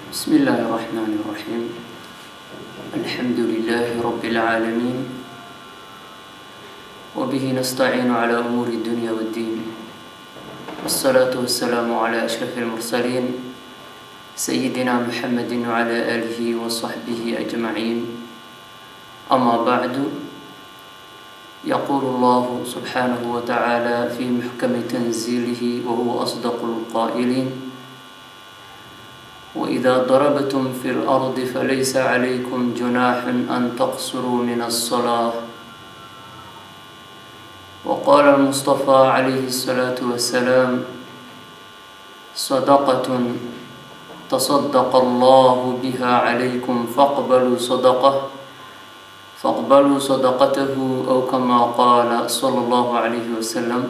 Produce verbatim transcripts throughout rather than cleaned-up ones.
بسم الله الرحمن الرحيم. الحمد لله رب العالمين، وبه نستعين على أمور الدنيا والدين، والصلاة والسلام على أشرف المرسلين سيدنا محمد وعلى آله وصحبه أجمعين. أما بعد، يقول الله سبحانه وتعالى في محكم تنزيله وهو أصدق القائلين: وإذا ضربتم في الأرض فليس عليكم جناح أن تقصروا من الصلاة. وقال المصطفى عليه الصلاة والسلام: صدقة تصدق الله بها عليكم فاقبلوا صدقه فاقبلوا صدقته، أو كما قال صلى الله عليه وسلم.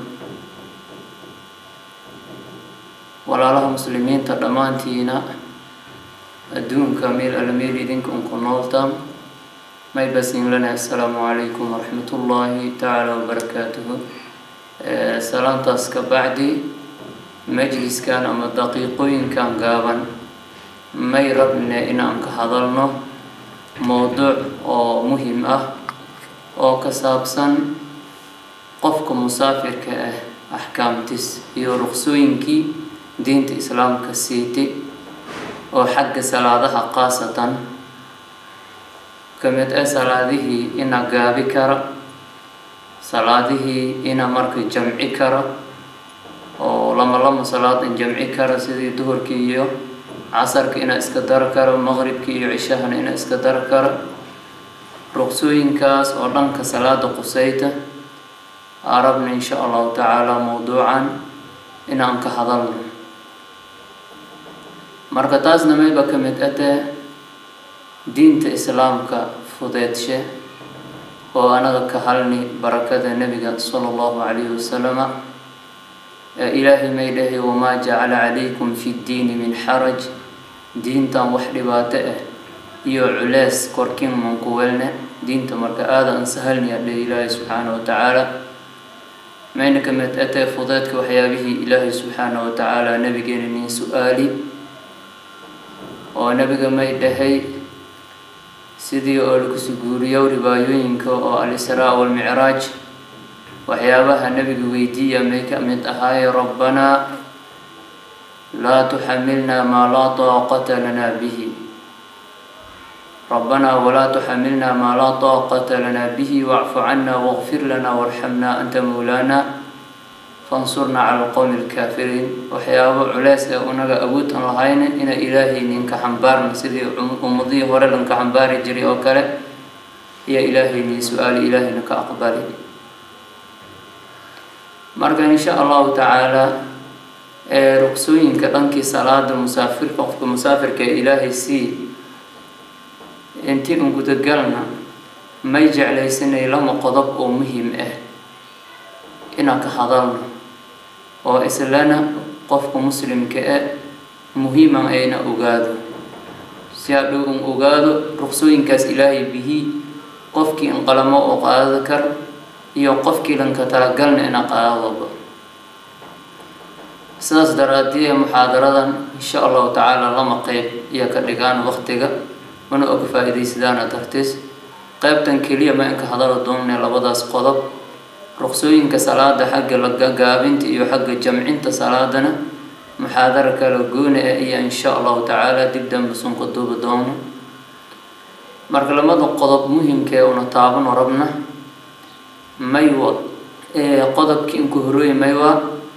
walaalaha muslimiinta dhammaantiina adduunka meel alla meel idinka unku nooltaan may basin lana assalaamu calaykum waraxmatullaahi tacaala wabarakaatuhu. salaantaas ka bacdi, majliskan ama daqiiqooyinkan gaaban may rabne inaan ka hadalno mowduuc oo muhim ah oo ka saabsan qofka musaafirka ah axkaamtiis iyo ruqsooyinkii diinta islaamka siitay oo xagga salaadaha qaasatan ka mid ah salaadihii ina gaabi kara, salaadihii ina marka jamci kara oo lama lama salaad in jamci kara sidii duhurkii iyo casarka ina iska dar kara, maqribkii iyo cishahana ina iska dar kara. ruqsooyinkaas oo dhanka salaada qusayta arabna insha allahu tacaala mowduucan inaan ka hadalno. marka taasna mayba ka mid atee diinta islaamka fudeedshe oo anaga ka halni barakada nebiga sala allahu calayhi wasalama. ilaahay may dhahay: wamaa jacala calaykum fi ddiini min xaraj, diintan wax dhibaato ah iyo culees korkiin mankuwelne, diinta marka aada an sahalni adhe ilaahay subxaana wa tacaala. mayna ka mid atee fudeedka waxyaabihii ilaahay subxaana wa tacaala nabigeena nin su-aali oo nabiga may dhahay sidii oo lakusi guuriyo ribaayooyinka oo al-israa wal-micraaj, waxyaabaha nabiga weydiiya may ka mid ahaaye: rabbanaa laa tuxamilnaa maa laa taaqata lanaa bihi rabbanaa walaa tuxamilnaa maa laa taaqata lanaa bihi wacfu cannaa waqfir lanaa warxamnaa anta mawlaanaa fansurnaa cala alqowmi alkaafiriin. waxyaabo culeys ee unaga awood aan lahayna ina ilaahay ninka xambaarna sidii ummadihii hore lanka xambaari jiray oo kale, iyo ilaahay nin su-aali ilaahayna ka aqbali. marka insha allahu tacaala ee ruqsooyinka dhankii salaada musaafirka qofka musaafirka ee ilaahay sii intii un gudagalna may jeclaysanay lama qodob oo muhiim ah inaan ka hadalno oo islana qofka muslimka ah muhiiman ayna ogaado, si hadhow un ogaado ruqsooyinkaas ilaahay bihi qofkii in qalamo oo qaado kar iyo qofkii lanka talagalna ina qaadaba. sidaas daraadii muxaadaradan insha allahu tacaala lama qeyb iyo ka dhigaan waqtiga mana oga faa-iidaysidaana dartiis. qaybtan keliya ma inka hadalo doonne labadaas qodob: ruqsooyinka salaada xagga lagaabinta iyo xagga jamcinta salaadana muxaadara kala gooni ah iyo insha allahu tacaala dib danba sunka duuba doono. marka lamada qodob muhimkee una taabano rabna maywa ee qodobka inku horooyi maywa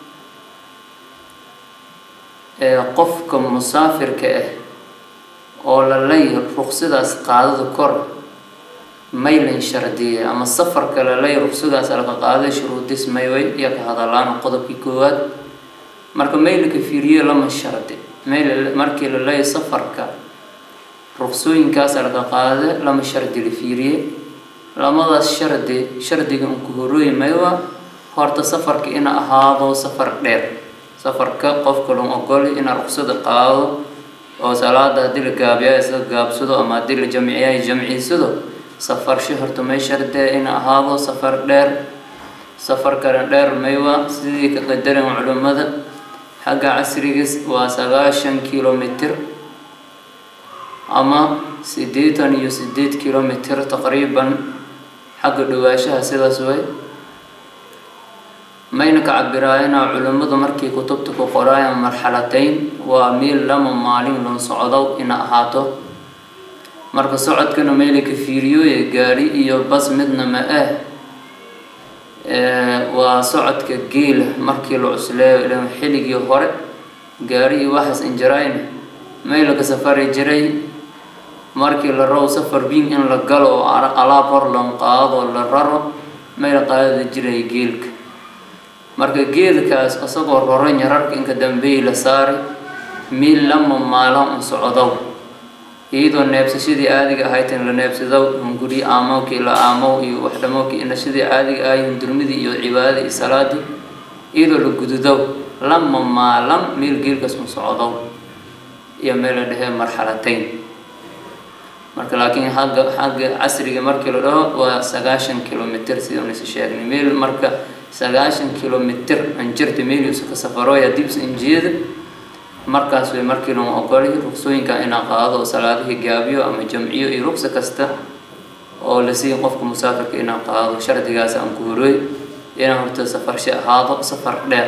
ee qofka musaafirka ah oo lalay ruqsadaas qaadada kor maylan shardiye ama safarka lalay ruqsadaas laga qaaday shuruudis mayway iyo ka hadalaan qodobkii koowaad. marka maylka fiiriye lama shardi mayl markii lalay safarka ruqsooyinkaas laga qaaday lama shardi la fiiriye. lamadaas shardi shardiga unku horooyi maywa horta safarka ina ahaado safar dheer. safarka qofka loo ogol ina ruqsada qaado oo salaada haddii la gaabiya isa gaabsado ama haddii la jamciya jamciisado safar shi horta may shardee ina ahaado safar dheer. safar kale dheer maywa sidii ka qadaran culimada xagga casrigiis waa sagaashan kilomitir أما سديتان يو سديت كيلومتر تقريبا حق دواشها سيدا سوي ماينك عبراينا علماء مركي كتبتك وقرايا مرحلتين وميل لما مالين لن صعدوا إن أهاتو مركا صعد كانوا ميلك فيريو يقاري إيو بس مدنا ما اه, اه وصعد كجيل مركي العسلاء لهم حلقي وهرق قاري واحس إنجراين ميلك سفر جري markii la roow safar biin in la galo alaab hor lan qaado la raro meel qaadada jiray geelka marka geelkaas asagoo roran yararka inka dambeey la saari meel lama maalan u socdo iyadoo neebsashadii caadiga ahayd in la neebsado guri aamowkii la aamow iyo wax dhamowkii in shadii caadiga ahayd durmidii iyo cibaadada iyo salaadii iyadoo la gududo lama maalan meel geelkaas u socdo iyo meel la dhahay marxalatayn marka laakiin xagga xagga casriga markii la dhaho waa sagaashan kilomitir sidoo nasi sheegnay meel marka sagaashan kilomitir aan jirta meel uu ka safaro ya dibs injiid markaas way markii loo ogolay ruqsooyinka in qaado salaadaha gaabiyo ama jamciyo iyo ruqsa kasta oo la siin qofka musaafirka in qaado shardigaas aan ku horay inaan horta safar shay ahaado safar dheer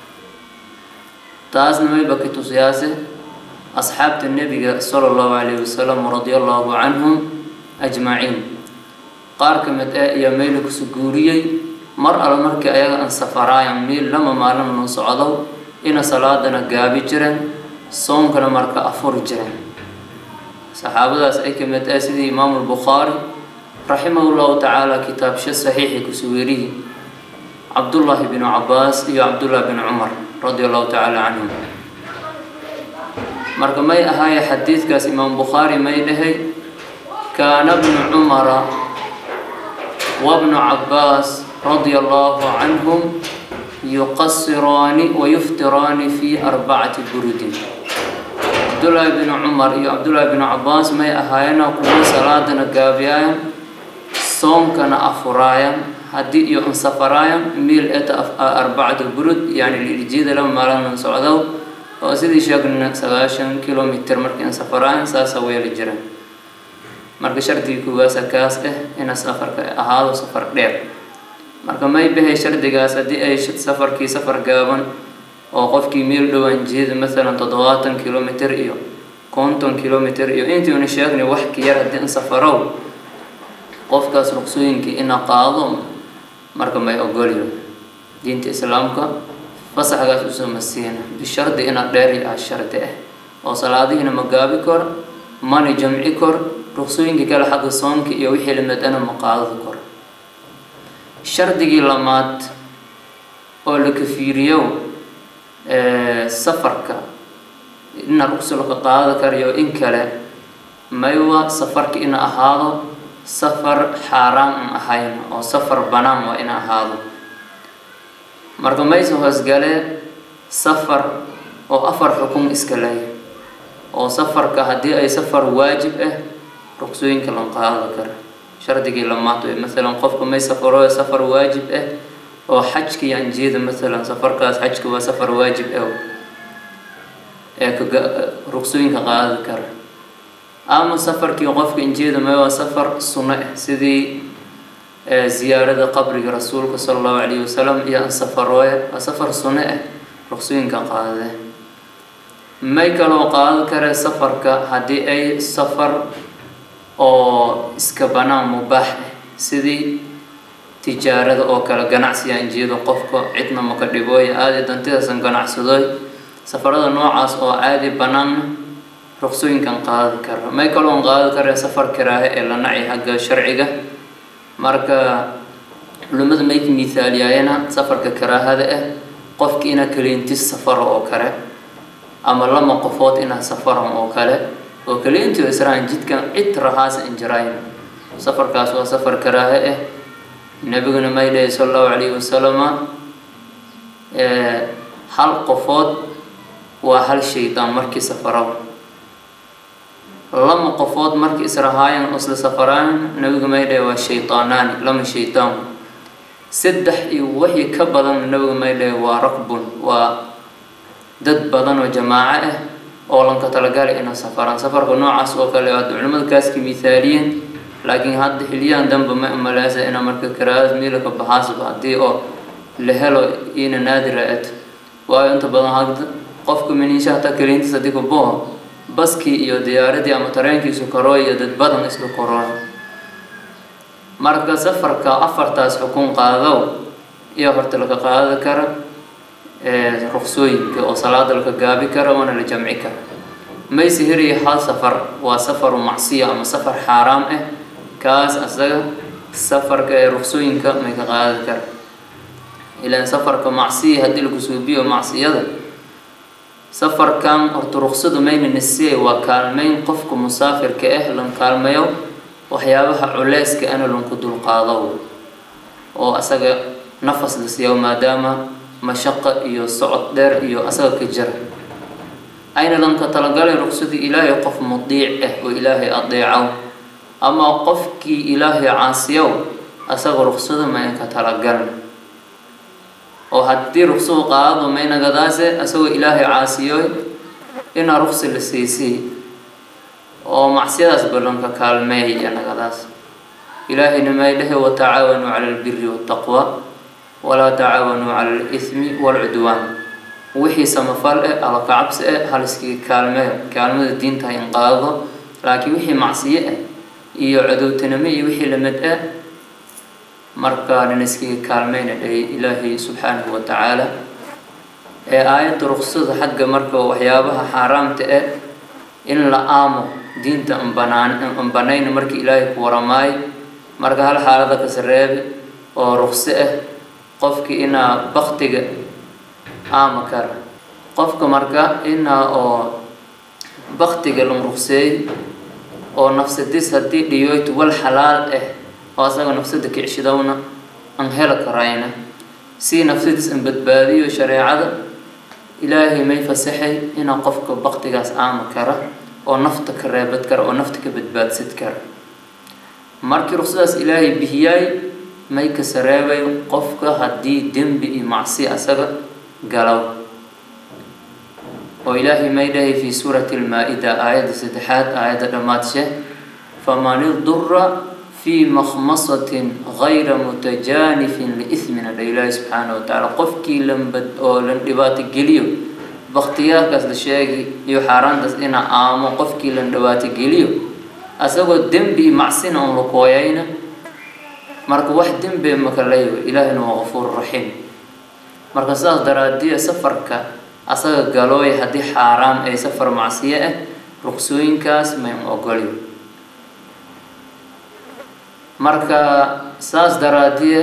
taasna way bakitu siyaasad أصحاب النبي صلى الله عليه وسلم رضي الله عنهم أجمعين قارك متى يا ميلك سجوري مر على مرك أيها أن سفرايا ميل لما ما لم نصعدوا إن صلاتنا جابي جرن صوم كنا مرك أفور جرن صحابة أسألك متى سيدي إمام البخاري رحمه الله تعالى كتاب شيء صحيح كسويري عبد الله بن عباس يا عبد الله بن عمر رضي الله تعالى عنهم marka may ahaay xadiidkaas imaam bukhari may dhahay kaana ibn umar wa ibn abbas radiyallahu anhum yuqassirani wa yuftirani fi arba'ati burudin Abdullah ibn Umar iyo Abdullah ibn Abbas may ahaayna kuwa salaadana gaabiyaan soomkana afurayaan hadii iyo safarayaan mil eta arba'ati burud yani lijeeda lama maalan socdo oo sidii sheegna sagaashan kilomitir markii safaraan saasa way jiraan marka shardiga kuwaas kaas ah in safarka ahaado safar dheer marka may bahay shardigaas hadii ay safarkii safar gaaban oo qofkii meel dhawaan jeed mesela toddobaatan kilomitir iyo konton kilomitir iyo intii uu sheegnay wax ka yar hadii safaro qofkaas ruqsooyinkii in qaado marka may ogoliyo diinta islaamka فصحى اسمه مسينا بشرط ان ديري الشرط اه او صلادينا مغابي كور ماني جمعي كور رخصوين كلا حق صومك iyo wixii lamidana maqaadada kor shardigii lamaad oo la kafiiriyo ee safarka in ruqso la qaado kariyo in kale maywa safarka in ahaado safar xaraam ahayn oo safar banaan waa in ahaado marka mayso hoos gale safar oo afar xukum iska leeyahay oo safarka hadii ay safar waajib ah ruqsooyinka la qaado kara shardigii lamaad ee mesela qofka may safaro safar waajib ah oo xajki aan jeedo mesela safarkaas xajku waa safar waajib ah ee ka ruqsooyinka qaado kara ama safarkii qofka in jeedo ma waa safar sunna sidii زيارة قبر رسولك صلى الله عليه وسلم يا سفر سفر سنة رخصين كقاعدة ما يكلو قاعدة كره سفر كهدي أي سفر أو إسكبنا مباح سدي تجارة أو كلا جناس يعني جيد وقفك عتنا مكربوي عادي تنتهي سن جناس ذوي سفر هذا نوع عص أو عادي بنام رخصين كان قاعدة كره ما يكلو قاعدة كره سفر كراه إلا نعي حق شرعية marka culimada may miisaaliyayna safarka karaahada ah qofka ina kaleyntis safar oo kale ama lama qofood ina safar oo kale oo kaleyntu israan jidkan cid rahaas injirayn safarkaas waa safar karaaha ah nabiguna may leeyahay sallallahu alayhi wasallam ee hal qofood waa hal shaytaan markii safaro لما قفوت مرك إسرائيل أصل سفران نبي مايله والشيطانان لما شيطان سدح وحي كبدن نبي مايله وركب ودد بدن وجماعة oo lanka talagalay inuu safaran safarka noocaas oo kale ah culimada kaaski misaaliyin laakiin hadda xiliyaan dambe ma malaasa ina marka karaas meelka baxaas baadii oo la helo ina naadir ah waa inta badan hadda qofku miniisha ta kaleenta sadiq boo baski iyo diyaaradii ama tareenkiisu karo iyo dad badan isku koraan marka safarka afartaas xukun qaado iyo horta laga qaado kara ee ruqsooyinka oo salaad laga gaabi karo wana la jamci karo may sihiri hal safar waa safar macsiya ama safar xaraam ah kaas asaga safarka ee ruqsooyinka may ka qaado karo ila safarka macsiya hadii lagu suubiyo macsiyada سفر كان أرترخصد مين النسيء وكالمين قفك مسافر كأهل كالميو وحيابها علاس كأنا لنقد القاضو وأساق نفس لسيو ما دام مشقة إيو صعد در إيو أساق كجر أين لنك تلقالي رخصد إلهي قف مضيعه وإلهي أضيعه أما قفك إلهي عاصيو أساق رخصد ما إنك تلقالي وهدي رخصو قاضو مينا قداسة أسوى إلهي عاسيوي إنا رخص للسيسي ومعسية أسبرلنك كالمي أنا قداسة إلهي نميله وتعاونوا على البر والتقوى ولا تعاونوا على الإثم والعدوان وحي سمفال على كعبس هالسكي كالمي كالمي الدين تاين قاضو لكن وحي معصية إيو عدو تنمي وحي لمدأ marka niski kaalmeena ilaahi subhanahu wa ta'ala ee aayad ruqsada xagga marka waxyaabaha xaraamta ah in la aamo diinta aan banaan aan banayn markii ilaahi ku waramay marka hal xaalada ka sareeb oo ruqsa ah qofkii ina waqtiga aama kar qofka marka ina oo waqtiga loo ruqsay oo nafsadiis hadii dhiyoyt wal xalaal ah وأصلاً نفسده كعشدونا أنهلك راينا سي نفسده إن بدبادي وشريعة إلهي ما يفسحي إن قفك بقت جاس عام كره أو نفتك رابط كره أو نفتك بدباد ست كره مركي رخصاص إلهي بهياي ما يكسرابي قفك هدي دم بي معصية أسبب قالوا وإلهي ما يدهي في سورة المائدة آية ستحات آية دماتشه فمن الضر في مخمصة غير متجانف لإثمنا لله سبحانه وتعالى قفكي لم بد أو لم دبات الجليو باختيارك أصل الشيء يحارن دس إنا آم قفكي لم دبات الجليو أسوأ الدم بمعصينا ونقوينا مرك واحد دم بمكليه إلهنا وغفور رحيم مرك ساس درادية سفرك أسوأ قالوا هدي حرام أي سفر معصية رخصوين كاس ما يمقوليو marka saas daraadiye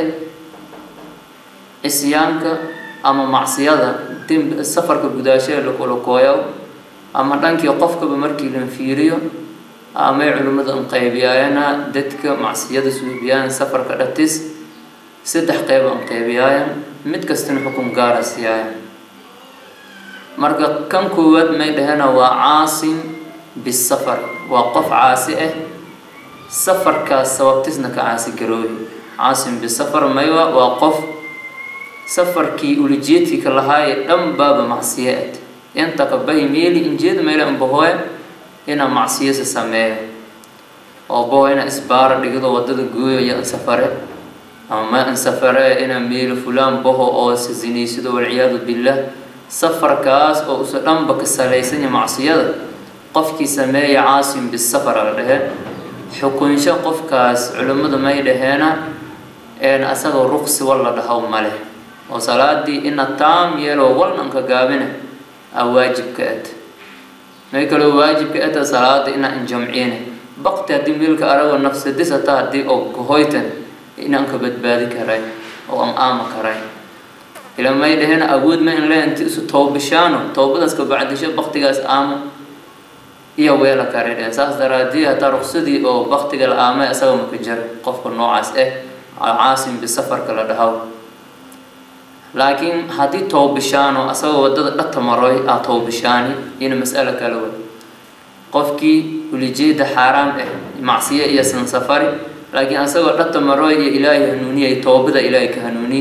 isyaanka ama macsiyada safarka gudaashay la kula kooyo ama dhankii qofka markii la fiiriyo ama culimada qaybiyayna dadka macsiyada suubiyaan safarka dhatis saddex qayb aan qaybiyayaan mid kastana xukun gaar ah siiyay marka kan koowaad ma dhahana waa caasim bis safar waa qof caasi ah سفر كسببتنا كعاصي جروي عاصم بالسفر مايوا وقف سفر كي ولجيتي كلهاي دم باب معصيات انت كبه ميلي انجيد ميلا انبهوه انا معصية سسميه او بو انا اسبار لقيدو ودد قويو يا سفره اما ان سفره انا ميل فلان بهو او سزيني سدو والعياذ بالله سفر كاس او سلام بك سليسن معصية قفكي سميه عاصم بالسفر على حكون شقف كاس علماء ما يدهنا إن أسأل رخص والله ده ماله وصلاة دي إن التام يلو ولا نك جابنا أو واجب كأت ما يكلو واجب كأت صلاة إن إن جمعينه بقت هدي ملك أرى النفس دي ستهدي أو كهويتن إن أنك بدبادي كراي أو أم آم كراي إلى ما يدهنا أود ما إن لا أنت توب شانو توب بس كبعد شيء بقت جالس آم iyo weela kareedeen saas daraadii hata ruqsadii oo waqtiga la aamay asaga ma ka jar qofka noocaas ah caasim bi safarka la dhahaw laakiin hadii toobishaano asaga wadada dhata maroy ah toobishaani ina mas'ala kale way qofkii ulijeeda xaraam ah macsiyo iyo san safari laakiin asaga dhata maroy iyo ilaahay hanuuniyay toobada ilaahay ka hanuuni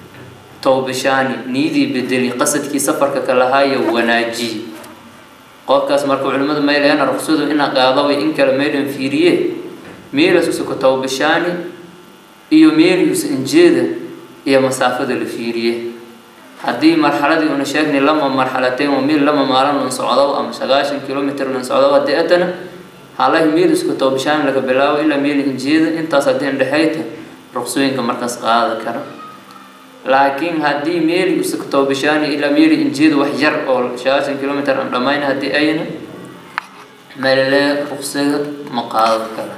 toobishaani niidi bedeli qasadkii safarka kala haayo wanaaji qofkaas marka culimadu ma leeyana ruqsadu in qaado way in kala meelan fiiriye meelas u soo tawbashani iyo meelis injeeda iyo masaafada la fiiriye hadii marxaladii una sheegnay lama marxalateen oo meel lama maalan oo socdo ama sagaashan kilomitir oo socdo hadii adana halay meelis ku tawbashani laga bilaabo ila meel injeeda intaas hadii dhaxayta ruqsooyinka markaas qaada kara laakiin hadii meel u tawbashani ila meel injeeda wax yar oo sagaashan kilomitir aan dhamaan hadii ayna meelale ruqsada ma qaada kara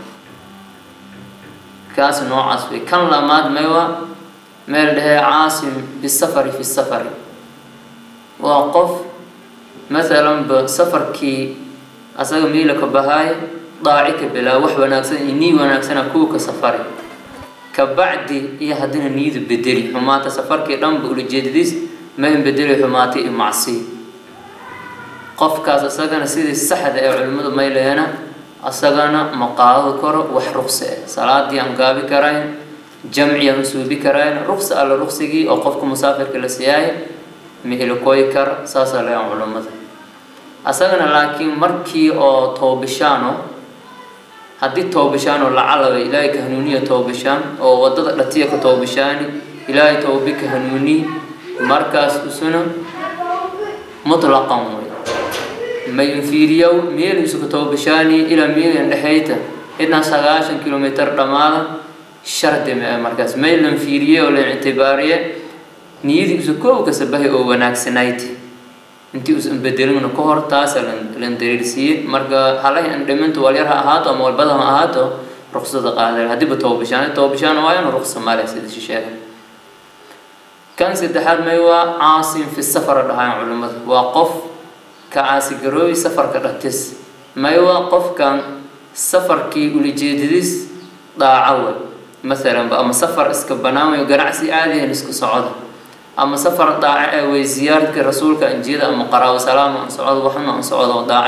كاس نوع عصبي كان لماد ميوا ميل ده عاصم بالسفر في السفر وقف مثلا بسفر كي أسأل ميلك بهاي ضاعك بلا وح وناكسن إني وناكسن كوك سفري كبعد يهدنا نيد بدري حمات سفر كي رم بقول جديد ما هم بدري حماتي معصي قف كاس أسأل سيد السحد علماء ميل هنا أسألنا مقاعد كرة وحرقصة صلاة دي أنقابي كراين جمعية مسوبي كراين رقصة على رقصة أو قفكم مسافر كلا سياي مهلو كوي كر ساسا لا علماء أسألنا لكن مركي أو توبشانو هدي توبشانو لعل إلهي كهنونية توبشان أو وضد لتيك توبشاني إلهي توبي كهنوني مركز أسنا مطلقا ما ينفيريو ميل يسوق توبشاني إلى ميل عندحيته إنها سبعة كيلومتر رمالا شرط مركز ميل ينفيريو للاعتبارية نيجي يسوقه كسبه أو وناكسنايتي أنتي أسم بدلنا كهر تاس لندريسي مركا حالي عندما تواليرها هاتو أو البدها هاتو رخصة قادر هدي بتوبشان توبشان وايان رخصة مالك سيد الشيخ كان سيد حد ما هو عاصم في السفر ده علماء وقف كعاسي جروي سفر كرتس ما يوقف كان سفر كي ولي جديدس ضاعوا مثلا بقى سفر اسكبناوي وقرعسي عادي نسكو صعود أما سفر ضاع وزيارة الرسول كإنجيل أما قراءة وسلام عن صعود وحنا عن صعود وضاع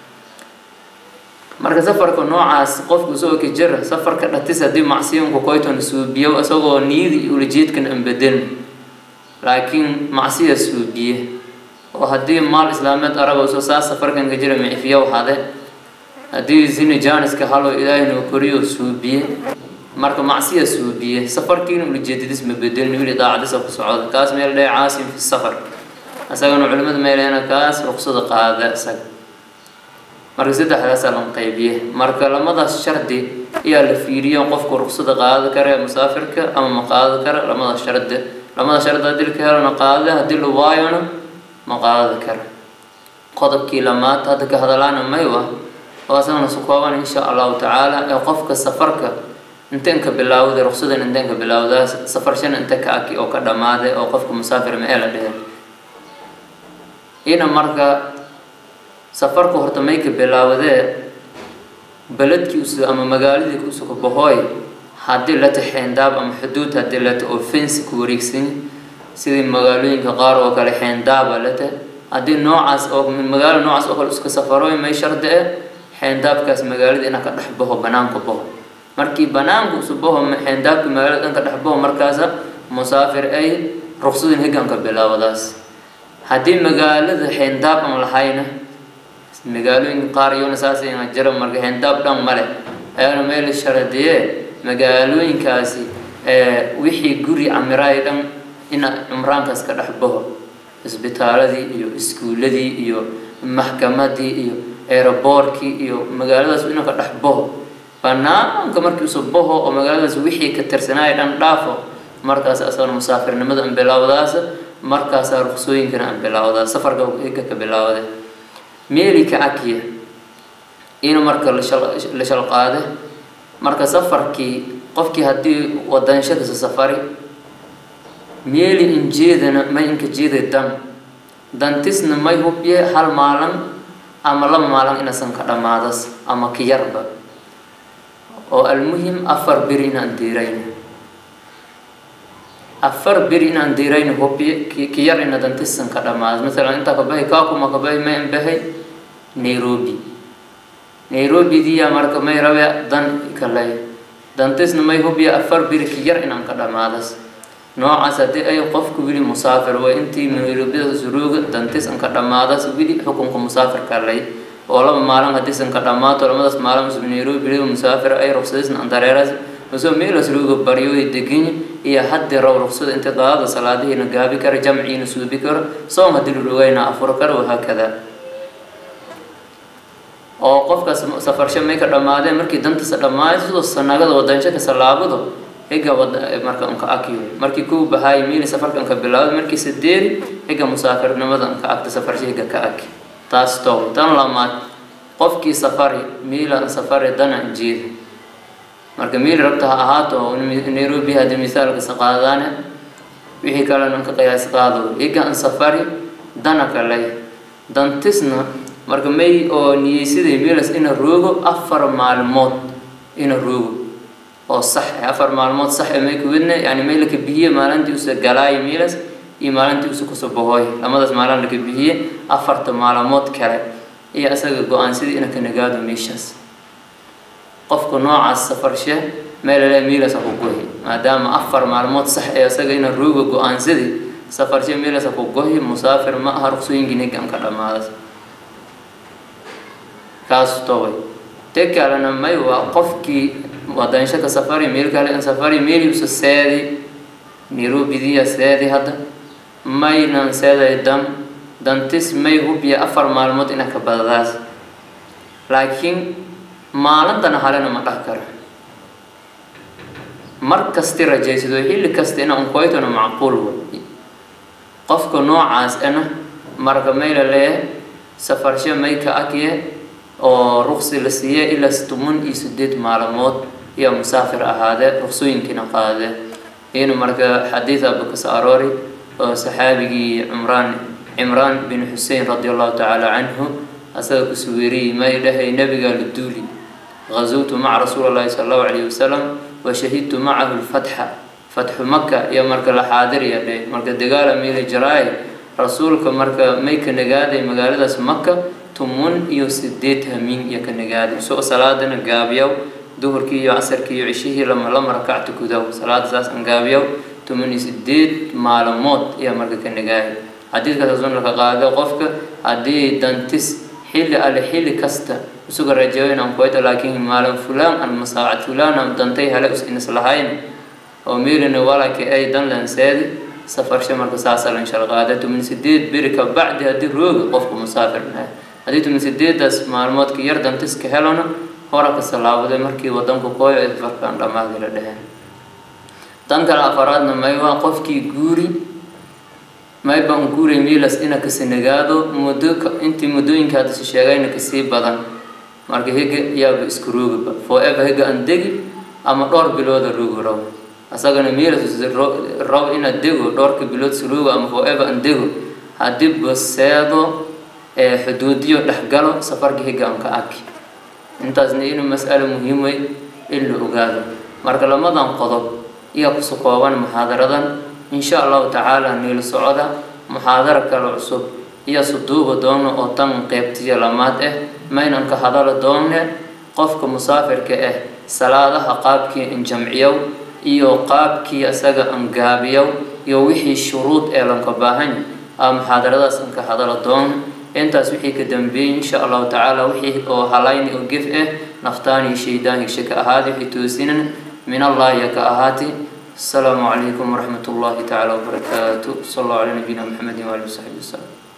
مركز سفر كنوع قف جزء كجرة سفر كرتس هدي معصيم كويتون سوبيا وأسوق نيدي ولي جيد كن أمبدن لكن معصية سوبيا وهدي مال إسلامات عرب وسوساس سفر كان كجرا معفية وهذا هدي زين جانس كحلو إلهي نوكريو سوبية مرك معصية سوبية سفر كين ولجديد اسمه بدل نقول ضاع دسف صعود كاس ميل لي عاصم في السفر أسألنا علماء ميلنا كاس رخصة قاعدة أسأل مرك زد حدث لهم قيبيه مرك لما ذا الشرط هي الفيريا وقفك رخصة قاعدة كره مسافر ك أما مقاعدة كره لما ذا الشرط لما ذا الشرط هديل كهر نقاعدة هديل وايانا مقاعدة كره قدب كيلامات هذا كهذلان مايوه وأسألنا سكوان إن شاء الله تعالى يوقفك سفرك انتنك بالله رخصة انتنك بالله سفرشان انتك أكي أو كدماده أو قفك مسافر مئلا ده هنا مركا سفرك هرتميك بالله ده بلدك أسو أما مقالدك أسو بهاي هادي لا تحين داب أما حدود هادي لا تأوفنس كوريكسين سيدي مقالوين كغار وكالي حين داب لته هادي نوعاس أو من مقال نوعاس أو كالأسك سفروي ما يشرد إيه حين داب كاس مقالد إنك تحبه بنانك بهو مركي بنانك أسبوهم حين داب مقالد إنك تحبه مركزة مسافر أي رخصة هجانك بلا وداس هادي مقالد حين داب أما الحينة مقالوين قاريون أساسي جرم مركي حين داب دام ملك أنا ميل الشردية مقالوين كاسي اه وحي قري عمراي دام إن عمران كاس كتحبه isbitaaladii iyo iskuuladii iyo maxkamadii iyo aeroboortkii iyo magaaladaas inuu ka dhaxbo banaanka markii uu soo baxo oo magaaladaas wixii ka tirsanay dhan dhaafo markaas asal musaafirnimada aan bilaawdaas markaas ruqsooyinkan aan bilaawdaa safarka iga ka bilaawday meelika akiya inuu marka la shal qaade marka safarkii qofkii hadii wadan shaqo safari ميلي إنجيدنا ما إنك جيد الدم دانتسنا ما يهوبيه هل مالن أما لم مالن إن سنكر مادس أما كيربا أو المهم أفر برين أنديرين أفر برين أنديرين هوبيه كير إن دانتس سنكر مادس مثلا أنت كباي كاكو ما كباي ما إنبهي نيروبي نيروبي دي أمرك ما يروي دان كلاي دانتسنا ما يهوبيه أفر بري كير إن أنكر مادس نوع سدي أي قف كبير مسافر وإنتي من يروبيا سروق دنتس أنك دمادا سبيل حكم مسافر كارلي ولا مالهم هديس أنك دماد ولا مدرس مالهم من يروبيا مسافر أي رخصة أندريرز وسو ميل سروق بريو يدقين هي حد رو رخصة أنت ضاد صلاة هي نجابي كر جمعي نسوبي كر صوم هدي الروينا أفركر وهكذا أو قف سفر شمي كدمادا مركي دنتس دماد سو السنة ودنش كسلابه هيجا ود مركا أنك أكيو مركي كو بهاي ميل سفر كأنك بلاد مركي سدير هيجا مسافر نمد أنك أكت سفر شيء هيجا كأكي تاستو تان لما قف كي سفري ميل أن سفر دنا جيد مركا ميل ربطها أهاتو نيروبي هذا مثال كسقادانه وهي كلا نك قياس قادو هيجا أن سفري دنا كلاي دنتسنا مركا مي أو نيسيد ميلس إن الروجو أفر مع الموت إن الروجو أو صح أفر معلومات صح ما يكوننا يعني ميلك بيه مالنتي وس جلاي ميلس إيه مالنتي وس كسبهاي لما ده مالن لك بيه أفرت معلومات كره إيه أسأل جوان سيد إنك نجاد ميشس قفك نوع السفر شيء ميل لا ميلس أفوقه ما دام أفر معلومات صح إيه أسأل إن الروج جوان سيد سفر شيء ميلس أفوقه مسافر ما هرخصين جنيه كم كلام هذا كاس توي تكلم أنا ما يوقفك ودانش كسفري ميل كله إن سفري ميل يوسف سادي نيروبي دي سادي هذا ما ينان سادي الدم دانتس ما هو بيا أفر معلومات إنك بدرس لكن معلم دنا حالنا ما تذكر مركز ترى جيسدو هي اللي كستنا أنقيتنا معقول هو قفك نوع عاس أنا مركب ميل له سفر شيء ما يكأكيه أو رخص لسيا إلا ستمون يسدد معلومات يا مسافر هذا رخصو يمكن قاده هنا مركا حديث أبو كساروري صحابي عمران عمران بن حسين رضي الله تعالى عنه أسأل كسويري ما يدهي نبي قال الدولي غزوت مع رسول الله صلى الله عليه وسلم وشهدت معه الفتح فتح مكة يا مركا الحاضر يا ليه مركا دجال ميل جراي رسولك مركا ميك نجادي مقالة مكة تمون يسديتها مين يك نجادي سو صلاة نجابيو دهر كي عصر كي عشيه لما لما ركعت كده صلاة زاس نجابيو تمون يسديت معلومات يا مركا كنجاي حديث كتزون لك قاعدة قفك عدي دانتس حل على حل كسته وسوق الرجالين أم كويت لكن معلم فلان المساعد فلان أم دانتي هلا بس إن صلاحين وميل ولا كأي دان لنساد سفر شمر كساسر إن شاء الله قاعدة من سديد بركة بعد هدي روج قفك مسافر منها هديت من سديد دس معلومات كي يردن تسك هلنا هراك الصلاة وده مركي ودمك كوي فرق عن رماه لده تنكر أفرادنا ما يوقف كي جوري ما يبان جوري ميلس إنك سنجادو مدوك أنت مدوين كهذا الشيء إنك سيب بدن مركي هيك يا بسكروج فوقف هيك أندقي أما دور بلود الروج رو أساقنا ميلس رو إن الدقو دور كبلود سروج أما فوقف أندقو هدب بسيادو حدوديو لحقلو سفرك هيك أنك أكي أنت أزنين مسألة مهمة إلا أقاله مركي لما دام قضب إياكو سقوان محاضرة إن شاء الله تعالى نيل سعودة محاضرة كالعصب إيا صدوب دون أو تم قيبتي لمات إيه مين أنك حضر دون قفك مسافر كإيه سلالة قابك إن جمعيو إيو قابك أساق أنقابيو يوحي الشروط إيه لنك باهن محاضرة أنك حضر دون أنت سوحي كدنبي إن شاء الله تعالى وحي أو هلاين أو قف إيه نفتاني شيدان يكشك أهادي في توسين من الله يك أهاتي السلام عليكم ورحمة الله تعالى وبركاته صلى الله على نبينا محمد وعلى آله وصحبه وسلم.